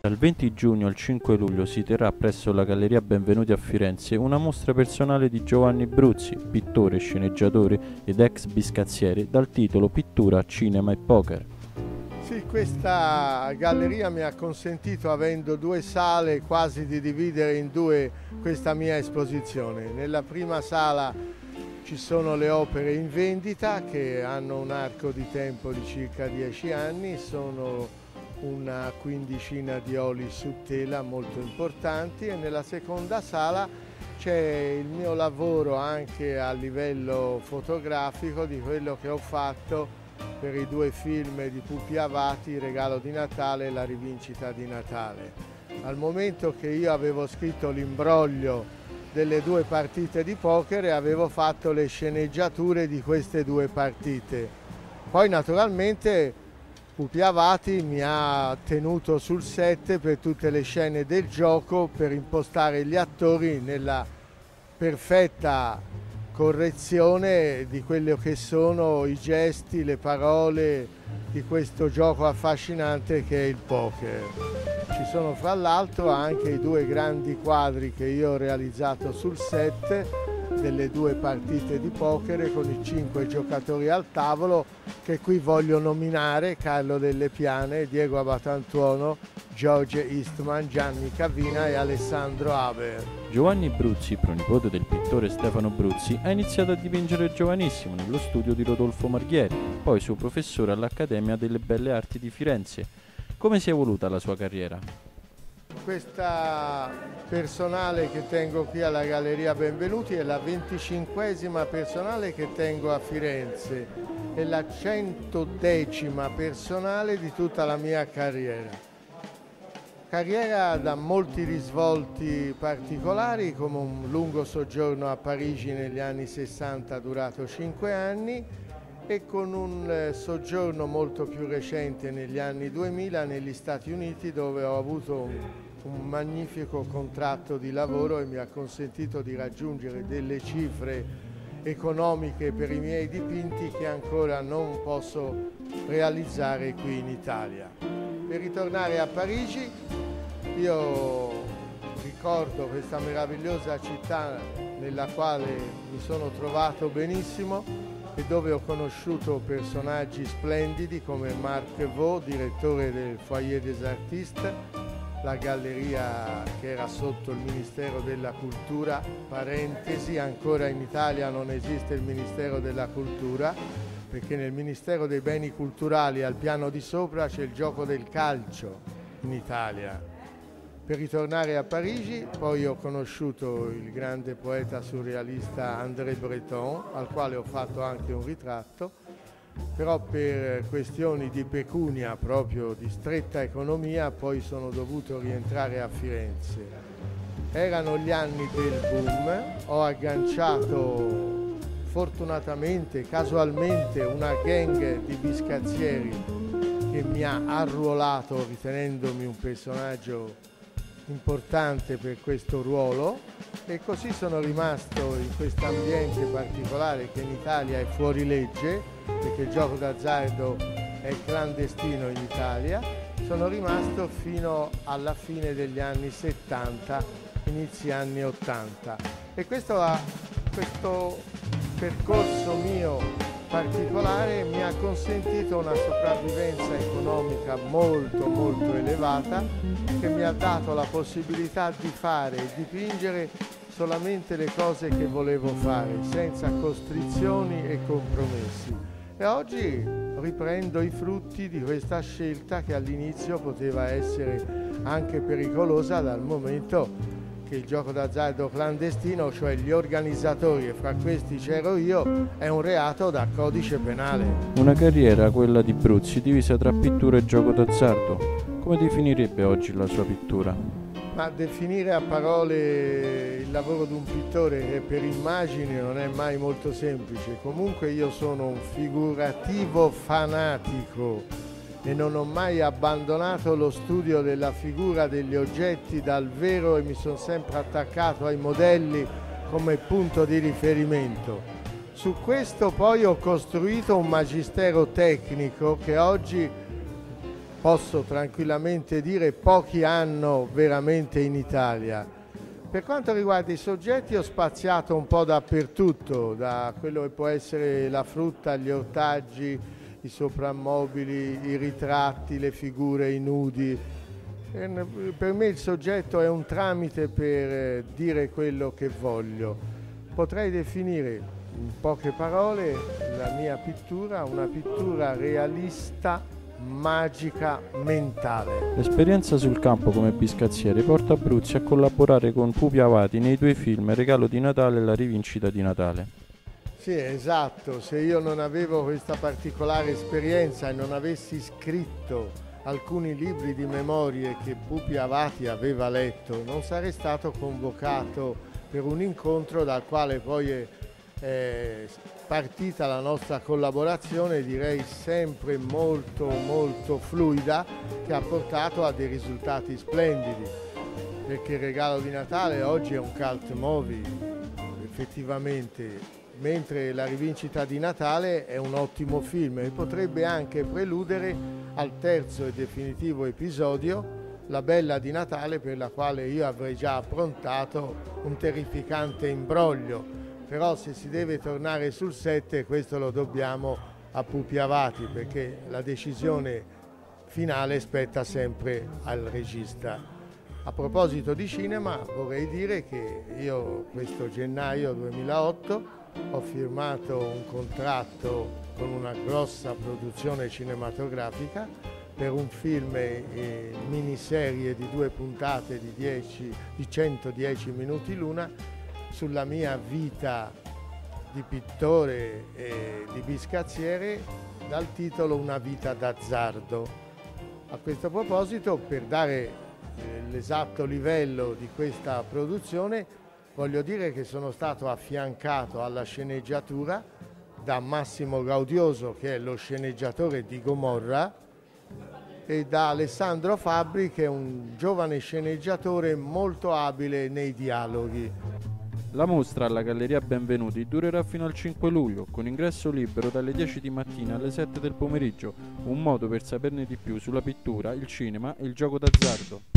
Dal 20 giugno al 5 luglio si terrà presso la Galleria Benvenuti a Firenze una mostra personale di Giovanni Bruzzi, pittore, sceneggiatore ed ex biscazziere, dal titolo Pittura, Cinema e Poker. Sì, questa galleria mi ha consentito, avendo due sale, quasi di dividere in due questa mia esposizione. Nella prima sala ci sono le opere in vendita che hanno un arco di tempo di circa 10 anni, sono una quindicina di oli su tela molto importanti, e nella seconda sala c'è il mio lavoro anche a livello fotografico di quello che ho fatto per i due film di Pupi Avati, Il regalo di Natale e La rivincita di Natale. Al momento che io avevo scritto l'imbroglio delle due partite di poker e avevo fatto le sceneggiature di queste due partite. Poi naturalmente Pupi Avati mi ha tenuto sul set per tutte le scene del gioco, per impostare gli attori nella perfetta correzione di quello che sono i gesti, le parole di questo gioco affascinante che è il poker. Ci sono fra l'altro anche i due grandi quadri che io ho realizzato sul set delle due partite di poker con i 5 giocatori al tavolo, che qui voglio nominare: Carlo Delle Piane, Diego Abatantuono, George Eastman, Gianni Cavina e Alessandro Haber. Giovanni Bruzzi, pronipote del pittore Stefano Bruzzi, ha iniziato a dipingere giovanissimo nello studio di Rodolfo Marghieri, poi suo professore all'Accademia delle Belle Arti di Firenze. Come si è evoluta la sua carriera? Questa personale che tengo qui alla Galleria Benvenuti è la 25esima personale che tengo a Firenze e la 110ª personale di tutta la mia carriera. Carriera da molti risvolti particolari, come un lungo soggiorno a Parigi negli anni 60 durato 5 anni, e con un soggiorno molto più recente negli anni 2000 negli Stati Uniti, dove ho avuto un magnifico contratto di lavoro e mi ha consentito di raggiungere delle cifre economiche per i miei dipinti che ancora non posso realizzare qui in Italia. Per ritornare a Parigi, io ricordo questa meravigliosa città nella quale mi sono trovato benissimo e dove ho conosciuto personaggi splendidi come Marc Vaux, direttore del Foyer des Artistes, la galleria che era sotto il Ministero della Cultura, parentesi, ancora in Italia non esiste il Ministero della Cultura, perché nel Ministero dei Beni Culturali al piano di sopra c'è il gioco del calcio in Italia. Per ritornare a Parigi, poi ho conosciuto il grande poeta surrealista André Breton, al quale ho fatto anche un ritratto, però per questioni di pecunia, proprio di stretta economia, poi sono dovuto rientrare a Firenze. Erano gli anni del boom, ho agganciato fortunatamente, casualmente, una gang di biscazzieri che mi ha arruolato ritenendomi un personaggio importante per questo ruolo, e così sono rimasto in questo ambiente particolare che in Italia è fuori legge, perché il gioco d'azzardo è clandestino in Italia. Sono rimasto fino alla fine degli anni 70, inizi anni 80, e questo percorso mio particolare mi ha consentito una sopravvivenza economica molto molto elevata, che mi ha dato la possibilità di fare e dipingere solamente le cose che volevo fare, senza costrizioni e compromessi. E oggi riprendo i frutti di questa scelta, che all'inizio poteva essere anche pericolosa, dal momento che il gioco d'azzardo clandestino, cioè gli organizzatori, e fra questi c'ero io, è un reato da codice penale. Una carriera, quella di Bruzzi, divisa tra pittura e gioco d'azzardo. Come definirebbe oggi la sua pittura? Ma definire a parole il lavoro di un pittore che per immagini non è mai molto semplice. Comunque io sono un figurativo fanatico e non ho mai abbandonato lo studio della figura degli oggetti dal vero, e mi sono sempre attaccato ai modelli come punto di riferimento. Su questo poi ho costruito un magistero tecnico che oggi posso tranquillamente dire pochi hanno veramente in Italia. Per quanto riguarda i soggetti ho spaziato un po' dappertutto, da quello che può essere la frutta, gli ortaggi, i soprammobili, i ritratti, le figure, i nudi. Per me il soggetto è un tramite per dire quello che voglio. Potrei definire in poche parole la mia pittura una pittura realista, magica, mentale. L'esperienza sul campo come biscazziere porta Abruzzi a collaborare con Pupi Avati nei 2 film Regalo di Natale e La rivincita di Natale. Sì, esatto, se io non avevo questa particolare esperienza e non avessi scritto alcuni libri di memorie che Pupi Avati aveva letto, non sarei stato convocato per un incontro dal quale poi è partita la nostra collaborazione, direi sempre molto fluida, che ha portato a dei risultati splendidi, perché Il regalo di Natale oggi è un cult movie, effettivamente, mentre La rivincita di Natale è un ottimo film e potrebbe anche preludere al terzo e definitivo episodio, La bella di Natale, per la quale io avrei già approntato un terrificante imbroglio. Però se si deve tornare sul set, questo lo dobbiamo a Pupi Avati, perché la decisione finale spetta sempre al regista. A proposito di cinema, vorrei dire che io questo gennaio 2008 ho firmato un contratto con una grossa produzione cinematografica per un film miniserie di 2 puntate di 110 minuti l'una sulla mia vita di pittore e di biscazziere, dal titolo Una vita d'azzardo. A questo proposito, per dare l'esatto livello di questa produzione, voglio dire che sono stato affiancato alla sceneggiatura da Massimo Gaudioso, che è lo sceneggiatore di Gomorra, e da Alessandro Fabbri, che è un giovane sceneggiatore molto abile nei dialoghi. La mostra alla Galleria Benvenuti durerà fino al 5 luglio, con ingresso libero dalle 10 di mattina alle 7 del pomeriggio, un modo per saperne di più sulla pittura, il cinema e il gioco d'azzardo.